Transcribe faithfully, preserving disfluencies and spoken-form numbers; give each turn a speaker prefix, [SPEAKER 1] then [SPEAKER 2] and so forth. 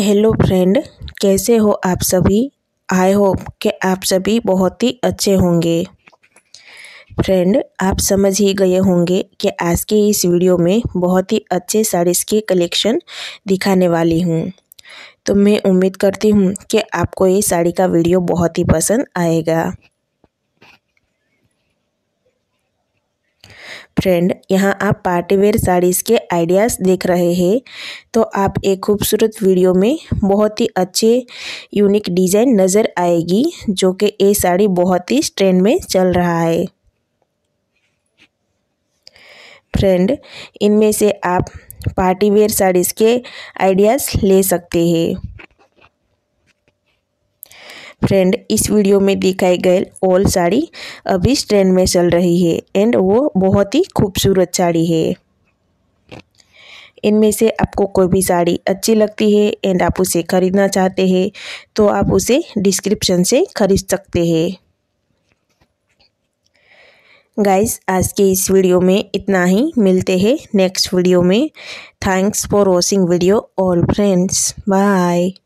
[SPEAKER 1] Hello friend, कैसे हो आप सभी। आई होप कि आप सभी बहुत ही अच्छे होंगे। फ्रेंड, आप समझ ही गए होंगे कि आज के इस वीडियो में बहुत ही अच्छे साड़ीज़ के कलेक्शन दिखाने वाली हूँ। तो मैं उम्मीद करती हूँ कि आपको ये साड़ी का वीडियो बहुत ही पसंद आएगा। फ्रेंड, यहाँ आप पार्टी वेयर साड़ीज़ के आइडियाज़ देख रहे हैं। तो आप एक खूबसूरत वीडियो में बहुत ही अच्छे यूनिक डिज़ाइन नज़र आएगी, जो कि ये साड़ी बहुत ही ट्रेंड में चल रहा है। फ्रेंड, इनमें से आप पार्टी वेयर साड़ीज़ के आइडियाज़ ले सकते हैं। फ्रेंड, इस वीडियो में दिखाई गए ऑल साड़ी अभी ट्रेंड में चल रही है एंड वो बहुत ही खूबसूरत साड़ी है। इनमें से आपको कोई भी साड़ी अच्छी लगती है एंड आप उसे खरीदना चाहते हैं तो आप उसे डिस्क्रिप्शन से खरीद सकते हैं। गाइस, आज के इस वीडियो में इतना ही। मिलते हैं नेक्स्ट वीडियो में। Thanks for watching video all friends. Bye.